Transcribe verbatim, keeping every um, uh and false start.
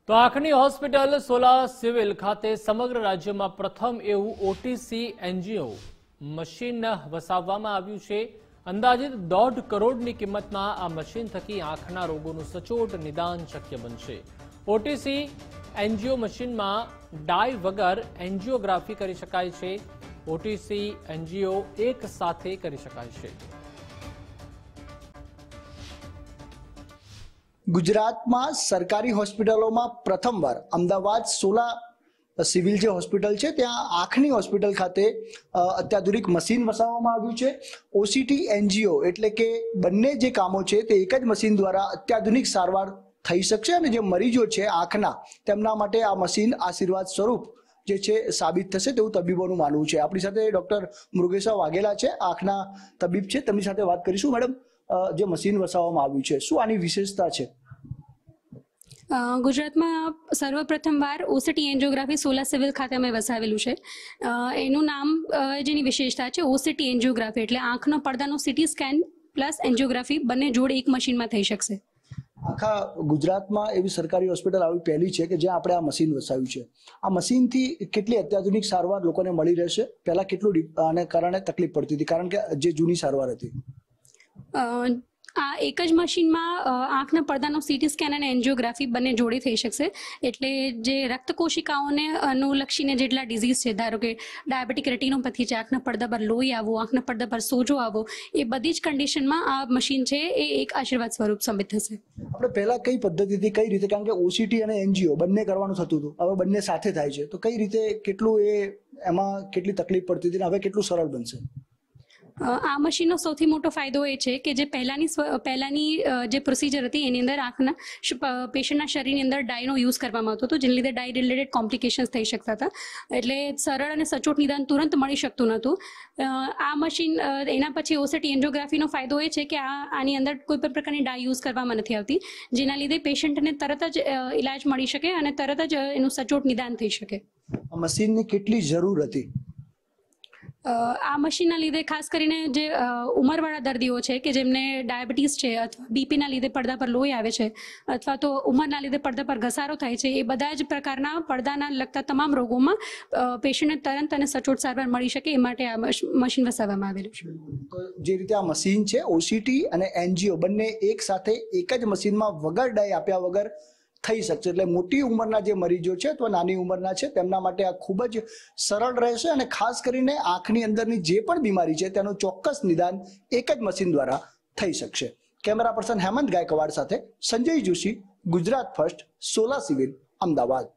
તો આંખની hospital Sola civil ખાતે સમગ્ર રાજ્યમાં પ્રથમ એવું ઓટીસી એન્જીઓ મશીન વસાવવામાં આવ્યું છે। અંદાજિત દોઢ કરોડની કિંમતના આ મશીન થકી આંખના રોગોનું સચોટ નિદાન શક્ય બનશે। ઓટીસી એન્જીઓ મશીનમાં ડાય વગર એન્જીયોગ્રાફી કરી શકાય છે। ઓટીસી એન્જીઓ એક સાથે કરી શકાય છે। ગુજરાતમાં સરકારી હોસ્પિટલોમાં પ્રથમવાર અમદાવાદ સોલા સિવિલ જે હોસ્પિટલ છે ત્યાં આંખની હોસ્પિટલ ખાતે અત્યાધુનિક મશીન વસાવવામાં આવ્યું છે। ઓસીટી એન્જીઓ એટલે કે બંને જે કામો છે તે એક જ મશીન દ્વારા અત્યાધુનિક સારવાર થઈ શકશે અને જે મરીજો છે આંખના તેમના માટે આ મશીન આશીર્વાદ સ્વરૂપ જે છે સાબિત થશે તેવું તબીબોનું માનવું છે। આપણી સાથે ડોક્ટર મૃગેશા વાઘેલા છે, આંખના તબીબ છે, તેમની સાથે વાત કરીશું। મેડમ, જે મશીન વસાવવામાં આવ્યું છે શું આની વિશેષતા છે? ગુજરાતમાં સર્વપ્રથમવાર ઓસીટી એન્જિયોગ્રાફી સોલા સિવિલ ખાતે અમે વસાવેલું છે। એનું નામ જેની વિશેષતા છે ઓસીટી એન્જિયોગ્રાફી એટલે આંખનો પડદાનો સીટી સ્કેન પ્લસ એન્જિયોગ્રાફી બંને જોડે એક મશીનમાં થઈ શકશે। આખા ગુજરાતમાં એવી સરકારી હોસ્પિટલ આવી પહેલી છે કે જ્યાં આપણે આ મશીન વસાવ્યું છે। આ મશીનથી કેટલી અત્યાધુનિક સારવાર લોકોને મળી રહેશે? પહેલા કેટલું આને કારણે તકલીફ પડતી હતી કારણ કે જે જૂની સારવાર હતી? આ એક જ મશીનમાં આંખના પડદાનો સીટી સ્કેન અને એન્જિયોગ્રાફી બંને જોડે થઈ શકશે। એટલે જે રક્ત કોશિકાઓને અનુલક્ષીને જેટલા ડિઝીઝ છે, ધારો કે ડાયાબિટીક રેટિનોપેથી છે, આંખના પડદા પર લોહી આવવું, આંખના પડદા પર સોજો આવવો, એ બધી જ કન્ડિશનમાં આ મશીન છે એ એક આશીર્વાદ સ્વરૂપ સાબિત થશે। આપણે પહેલા કઈ પદ્ધતિથી કઈ રીતે, કારણ કે ઓસીટી અને એન્જીઓ બંને કરવાનું થતું હતું, હવે બંને સાથે થાય છે, તો કઈ રીતે કેટલું એ એમાં કેટલી તકલીફ પડતી હતી, હવે કેટલું સરળ બનશે? આ મશીનનો સૌથી મોટો ફાયદો એ છે કે જે પહેલાની પહેલાની જે પ્રોસિજર હતી એની અંદર આંખના પેશન્ટના શરીરની અંદર ડાયનો યુઝ કરવામાં આવતો હતો, જેને લીધે ડાય રિલેટેડ કોમ્પ્લિકેશન્સ થઈ શકતા હતા। એટલે સરળ અને સચોટ નિદાન તુરંત મળી શકતું નહોતું। આ મશીન એના પછી ઓસીટી એન્જિયોગ્રાફીનો ફાયદો એ છે કે આ આની અંદર કોઈ પણ પ્રકારની ડાય યુઝ કરવામાં નથી આવતી, જેના લીધે પેશન્ટને તરત જ ઇલાજ મળી શકે અને તરત જ એનું સચોટ નિદાન થઈ શકે। આ મશીનની કેટલી જરૂર હતી? આ મશીનના લીધે ખાસ કરીને જે ઉંમરવાળા દર્દીઓ છે કે જેમને ડાયાબિટીસ છે અથવા બીપીના લીધે પડદા પર લોહી આવે છે અથવા તો ઉંમરના લીધે પડદા પર ઘસારો થાય છે, એ બધા જ પ્રકારના પડદાના લગતા તમામ રોગોમાં પેશન્ટને તરત અને સચોટ સારવાર મળી શકે એ માટે આ મશીન વસાવવામાં આવેલું છે। તો જે રીતે આ મશીન છે ઓસીટી અને એન્જીઓ બંને એક સાથે એક જ મશીનમાં વગર ડાય આપ્યા વગર થઈ શકશે, એટલે મોટી ઉંમરના જે મરીજો છે અથવા નાની ઉંમરના છે તેમના માટે આ ખૂબ જ સરળ રહેશે અને ખાસ કરીને આંખની અંદરની જે પણ બીમારી છે તેનું ચોક્કસ નિદાન એક જ મશીન દ્વારા થઈ શકશે। કેમેરા પર્સન હેમંત ગાયકવાડ સાથે સંજય જોશી, ગુજરાત ફર્સ્ટ, સોલા સિવિલ, અમદાવાદ।